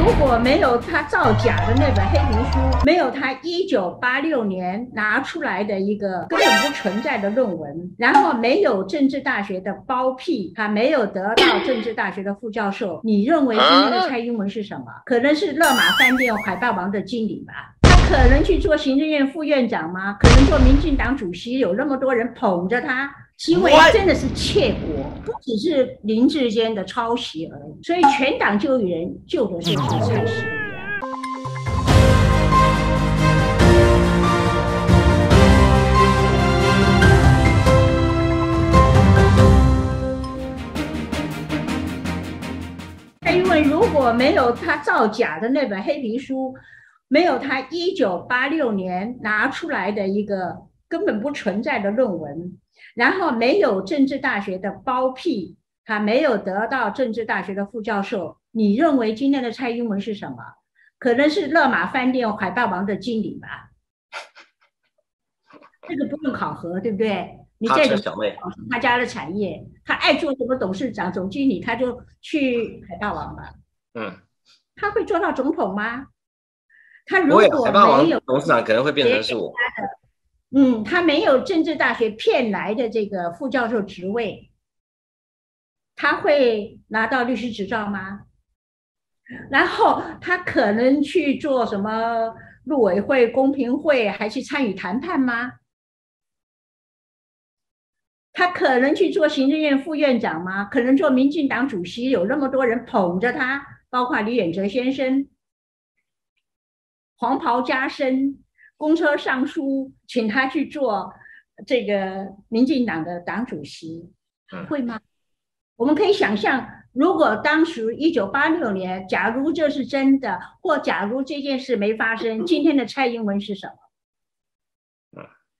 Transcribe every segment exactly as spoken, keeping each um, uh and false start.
如果没有他造假的那本黑皮书，没有他一九八六年拿出来的一个根本不存在的论文，然后没有政治大学的包庇，他没有得到政治大学的副教授，你认为今天的蔡英文是什么？可能是勒马饭店海霸王的经理吧？他可能去做行政院副院长吗？可能做民进党主席，有那么多人捧着他。行为真的是窃国，不只是林志坚的抄袭而已，所以全党救育人救的就是蔡实力啊。蔡英文如果没有他造假的那本黑皮书，没有他一九八六年拿出来的一个根本不存在的论文，然后没有政治大学的包庇，他没有得到政治大学的副教授，你认为今天的蔡英文是什么？可能是勒马饭店海霸王的经理吧？这个不用考核，对不对？你再怎么考核他家的产业，他爱做什么董事长、总经理，他就去海霸王吧。 嗯， 他会做到总统吗？他如果没有董事长，可能会变成是我。 嗯，他没有政治大学骗来的这个副教授职位，他会拿到律师执照吗？然后他可能去做什么陆委会、公平会，还去参与谈判吗？他可能去做行政院副院长吗？可能做民进党主席，有那么多人捧着他，包括李远哲先生，黄袍加身。公车上书，请他去做这个民进党的党主席，会吗？我们可以想象，如果当时一九八六年，假如这是真的，或假如这件事没发生，今天的蔡英文是什么？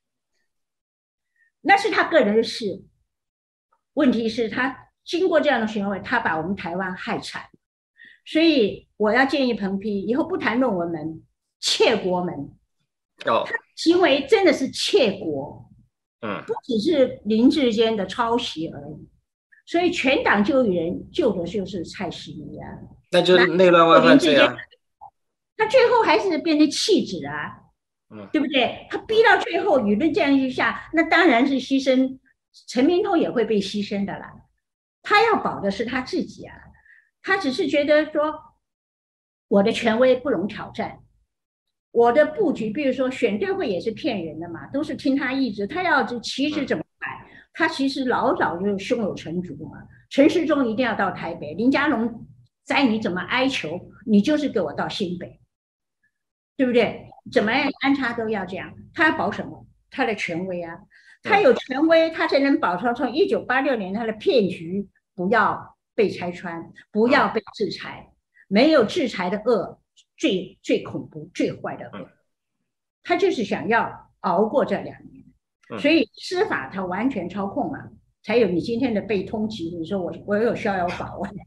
那是他个人的事。问题是，他经过这样的行为，他把我们台湾害惨。所以，我要建议彭批以后不谈论文门、窃国门。 哦， 他行为真的是窃国， 嗯， 不只是林志坚的抄袭而已，所以全党救育人救的就是蔡实力啊， 那就是内乱外患罪啊。 他最后还是变成弃子啊，嗯，对不对？他逼到最后舆论这样一下，那当然是牺牲，陈明通也会被牺牲的啦。他要保的是他自己啊，他只是觉得说我的权威不容挑战。我的布局，比如说选对会也是骗人的嘛，都是听他意志。他要是旗帜怎么摆，他其实老早就胸有成竹嘛。陈时中一定要到台北，林佳龙在你怎么哀求，你就是给我到新北，对不对？怎么样安插都要这样。他要保什么？他的权威啊，他有权威，他才能保从从一九八六年他的骗局不要被拆穿，不要被制裁，没有制裁的恶。最最恐怖、最坏的恶，他就是想要熬过这两年，所以司法他完全操控嘛，才有你今天的被通缉。你说我我有逍遥法，我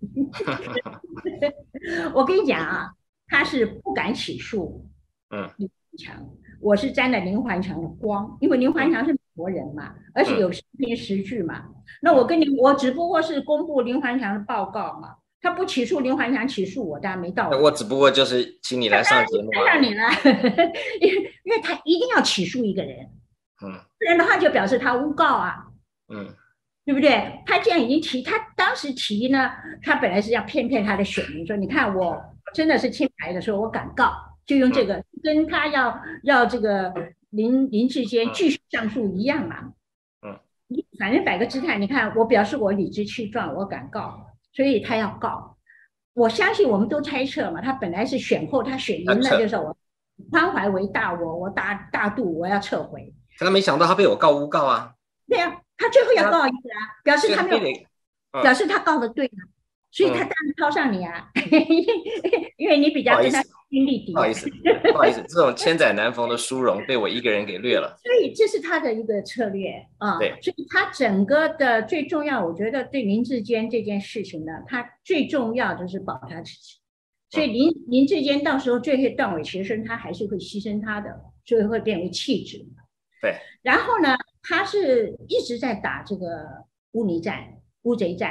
我跟你讲啊，他是不敢起诉林环强，我是沾了林环强的光，因为林环强是美国人嘛，而且有实凭实据嘛。那我跟你，我只不过是公布林环强的报告嘛。他不起诉林环强，起诉我，当然没道理。 我只不过就是请你来上节目， 让你来，因为因为他一定要起诉一个人， 嗯， 不然的话就表示他诬告啊， 嗯， 对不对？他既然已经提，他当时提呢，他本来是要骗骗他的选民，说你看我真的是清白的，说我敢告，就用这个、嗯、跟他要要这个林林志坚继续上诉一样嘛， 嗯， 反正摆个姿态，你看我表示我理直气壮，我敢告。所以他要告，我相信我们都猜测嘛，他本来是选后他选赢了，就是我宽怀为大我，我大大度，我要撤回。 可他没想到他被我告诬告啊。 对啊，他最后要告一个啊，表示他没有， 嗯、 表示他告的对啊，所以他当然抄上你啊，嗯、因为你比较跟他心力敌。 不好意思，不好意思，这种千载难逢的殊荣被我一个人给掠了。 所以这是他的一个策略啊。 对， 所以他整个的最重要，我觉得对林志坚这件事情呢，他最重要就是保他自己。所以林林志坚到时候最后断尾求生，他还是会牺牲他的，所以会变为弃子。 对。 然后呢，他是一直在打这个污泥战、乌贼战。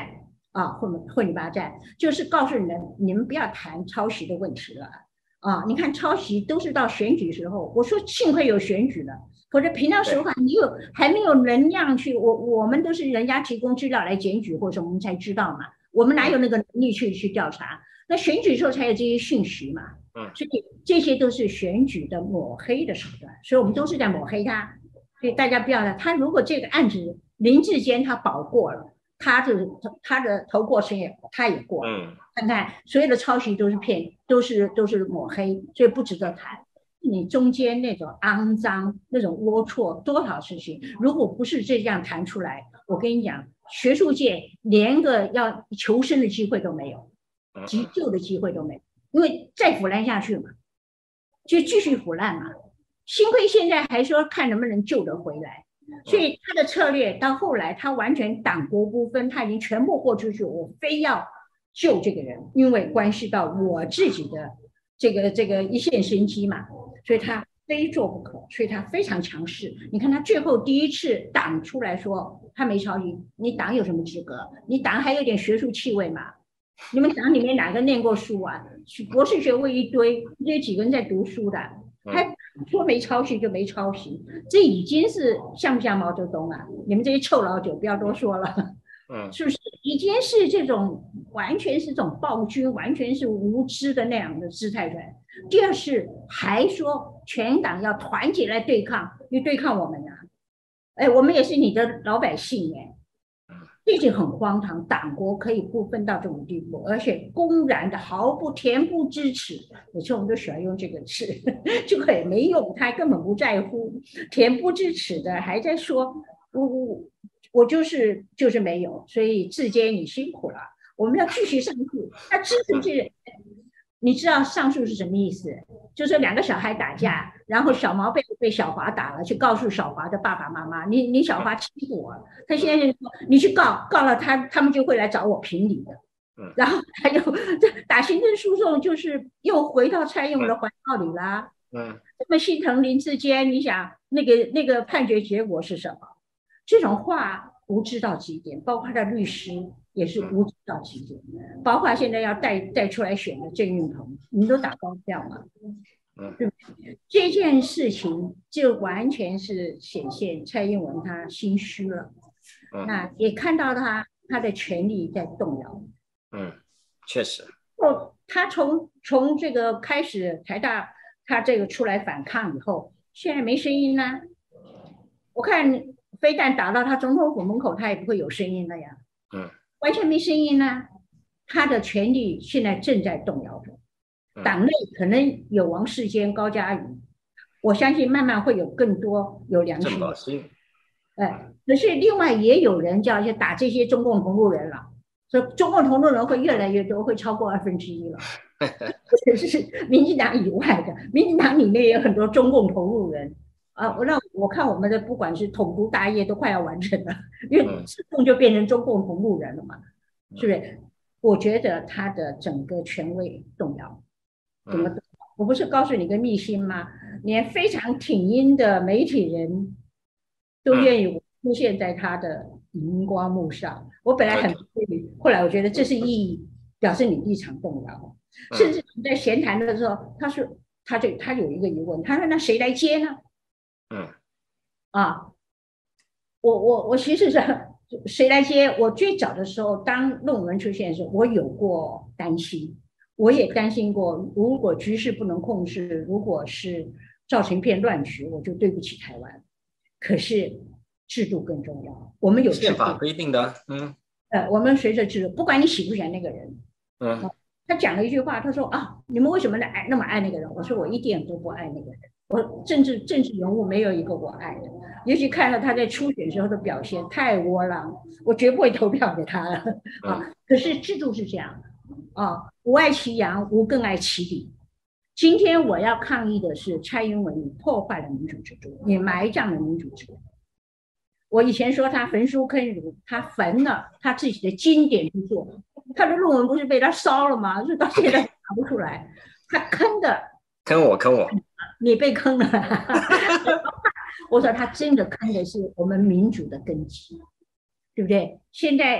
啊，混混八战，就是告诉你们，你们不要谈抄袭的问题了啊！你看抄袭都是到选举时候，我说幸亏有选举了，否则平常时候你有还没有能量去，我我们都是人家提供资料来检举或者我们才知道嘛，我们哪有那个能力去去调查？那选举时候才有这些讯息嘛，所以这些都是选举的抹黑的手段，所以我们都是在抹黑他，所以大家不要了。他如果这个案子林智坚他保过了。他的他的头过身也他也过，嗯，看看所有的抄袭都是骗，都是都是抹黑，所以不值得谈。你中间那种肮脏、那种龌龊，多少事情，如果不是这样谈出来，我跟你讲，学术界连个要求生的机会都没有，急救的机会都没有，因为再腐烂下去嘛，就继续腐烂嘛。幸亏现在还说看能不能救得回来。所以他的策略到后来，他完全党国不分，他已经全部豁出去，我非要救这个人，因为关系到我自己的这个这个一线生机嘛，所以他非做不可，所以他非常强势。你看他最后第一次党出来说他没抄袭，你党有什么资格？你党还有点学术气味嘛？你们党里面哪个念过书啊？博士学位一堆，这几个人在读书的。还说没抄袭就没抄袭，这已经是像不像毛泽东啊？你们这些臭老九不要多说了，嗯，是不是已经是这种完全是这种暴君，完全是无知的那样的姿态出来？第二是还说全党要团结来对抗，你对抗我们啊？哎，我们也是你的老百姓哎。这就很荒唐，党国可以不分到这种地步，而且公然的毫不恬不知耻。每次我们都喜欢用这个词，这个也没用，他根本不在乎，恬不知耻的还在说，我我我就是就是没有，所以志坚你辛苦了，我们要继续上诉。他支持这，你知道上诉是什么意思？就是两个小孩打架，然后小毛被被小华打了，去告诉小华的爸爸妈妈，你你小华欺负我，他现在就说你去告，告了他，他们就会来找我评理的。然后他又打行政诉讼，就是又回到蔡英文的怀抱里啦。嗯，这么心疼林智坚，你想那个那个判决结果是什么？这种话无知到极点，包括他的律师也是无知到极点，包括现在要带带出来选的郑运鹏，你们都打包票嘛？嗯，对不对？这件事情就完全是显现蔡英文他心虚了，嗯、那也看到他他的权力在动摇。 嗯，确实。 哦，他从从这个开始台大他这个出来反抗以后，现在没声音啦。我看非但打到他总统府门口，他也不会有声音了呀。嗯，完全没声音啦。他的权力现在正在动摇着。党内可能有王世坚、高嘉瑜，我相信慢慢会有更多有良心的。哎，可是另外也有人叫去打这些中共同路人了，所以中共同路人会越来越多，会超过二分之一了。可是民进党以外的，民进党里面也有很多中共同路人啊。我让我看我们的不管是统独大业都快要完成了，因为自动就变成中共同路人了嘛，是不是？我觉得他的整个权威动摇。怎么？我不是告诉你个秘辛吗？连非常挺英的媒体人都愿意出现在他的荧光幕上。我本来很不愿意，后来我觉得这是意义，表示你立场动摇。甚至在闲谈的时候，他说，他就他有一个疑问，他说：“那谁来接呢？”嗯，啊，我我我其实是谁来接？我最早的时候，当论文出现的时候，我有过担心。我也担心过，如果局势不能控制，如果是造成一片乱局，我就对不起台湾。可是制度更重要，我们有宪法规定的，嗯， 呃，我们随着制度，不管你喜不喜欢那个人，嗯，他讲了一句话，他说啊，你们为什么爱那么爱那个人？我说我一点都不爱那个人，我政治政治人物没有一个我爱的，尤其看到他在初选时候的表现太窝囊，我绝不会投票给他了啊。可是制度是这样。啊，无爱其羊，无更爱其理。今天我要抗议的是蔡英文，你破坏了民主制度，你埋葬了民主制度。我以前说他焚书坑儒，他焚了他自己的经典之作，他的论文不是被他烧了吗？就到现在拿不出来。他坑的， 坑我，坑我， 你被坑了。我说他真的坑的是我们民主的根基，对不对？现在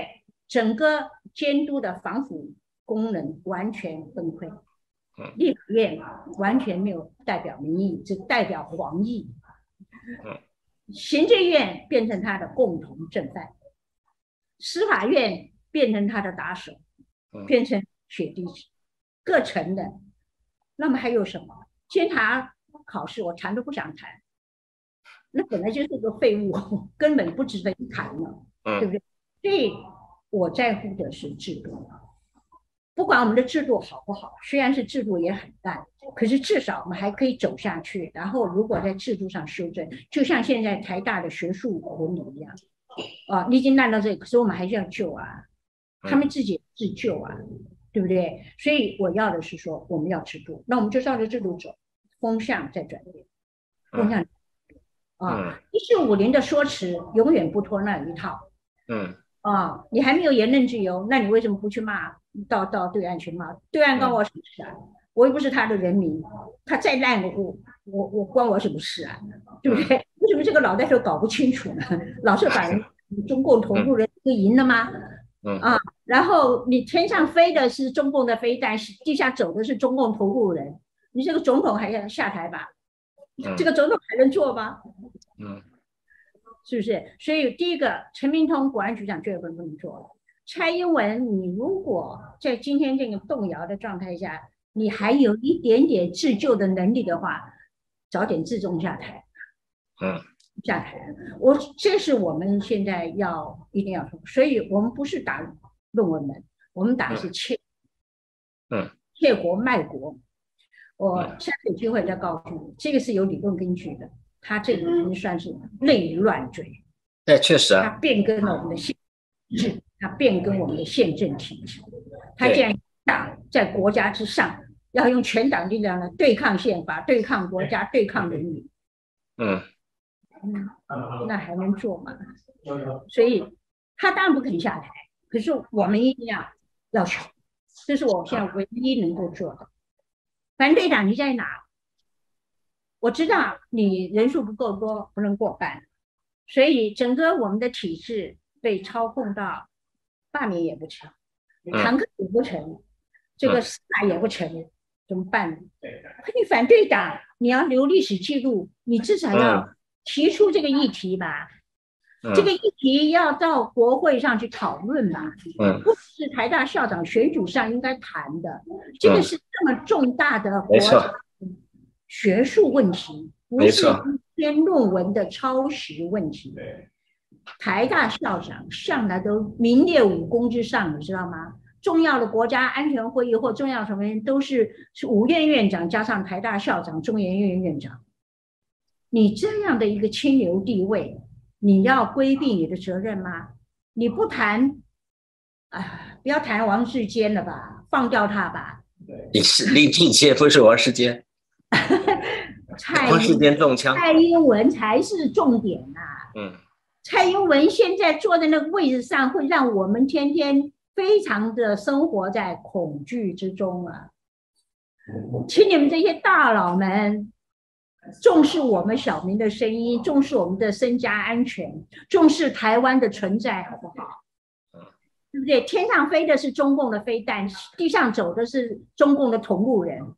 整个监督的防腐功能完全崩溃。立法院完全没有代表民意，只代表黄意。行政院变成他的共同正犯，司法院变成他的打手，变成血滴子，各层的。那么还有什么？监察考试我谈都不想谈，那本来就是个废物，根本不值得一谈了，对不对？所以我在乎的是制度。不管我们的制度好不好，虽然是制度也很烂，可是至少我们还可以走下去。然后如果在制度上修正，就像现在台大的学术伦理一样，啊，你已经烂到这里，可是我们还是要救啊，他们自己自救啊，对不对？所以我要的是说，我们要制度，那我们就照着制度走，风向在转变，风向啊，一四五零的说辞永远不脱那一套，嗯。啊，你还没有言论自由，那你为什么不去骂？到到对岸去骂？对岸关我什么事啊？我又不是他的人民，他再烂我我我关我什么事啊？对不对？为什么这个脑袋都搞不清楚呢？老是把人中共同路人就赢了吗？啊，然后你天上飞的是中共的飞弹，地下走的是中共同路人，你这个总统还要下台吧？这个总统还能做吗？嗯。是不是？所以第一个，陈明通国安局长绝对不能做了。蔡英文，你如果在今天这个动摇的状态下，你还有一点点自救的能力的话，早点自重下台。嗯，下台。我这是我们现在要一定要说，所以我们不是打论文门，我们打的是窃，嗯，窃国卖国。我下次有机会再告诉你，这个是有理论根据的。他这个已经算是内乱罪， 对，确实啊， 他变更了我们的宪制，他变更我们的宪政体制，他既然党在国家之上，要用全党力量来对抗宪法、对抗国家、对抗人民，嗯嗯，那还能做吗？所以他当然不肯下台，可是我们一定要要求，这是我现在唯一能够做的。反对党你在哪？我知道你人数不够多，不能过半，所以整个我们的体制被操控到罢免也不成，堂课也不成，这个司法也不成，怎么办呢？可你反对党，你要留历史记录，你至少要提出这个议题吧，这个议题要到国会上去讨论吧，不是台大校长选举上应该谈的，这个是这么重大的国家学术问题，不是一篇论文的抄袭问题。台大校长向来都名列武功之上，你知道吗？重要的国家安全会议或重要什么都是是五院院长加上台大校长、中研院院长。你这样的一个清流地位，你要规避你的责任吗？你不谈，啊，不要谈王世坚了吧，放掉他吧。 李李俊杰不是王世坚。 蔡王世坚中枪， 蔡英文才是重点呐、啊。嗯，蔡英文现在坐在那个位置上，会让我们天天非常的生活在恐惧之中啊。请你们这些大佬们重视我们小民的声音，重视我们的身家安全，重视台湾的存在，好不好？对不对？天上飞的是中共的飞弹，地上走的是中共的同路人。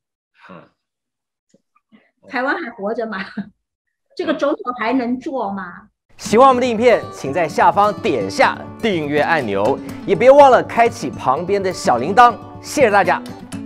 台湾还活着吗？这个总统还能做吗？ 喜欢我们的影片，请在下方点下订阅按钮，也别忘了开启旁边的小铃铛。谢谢大家。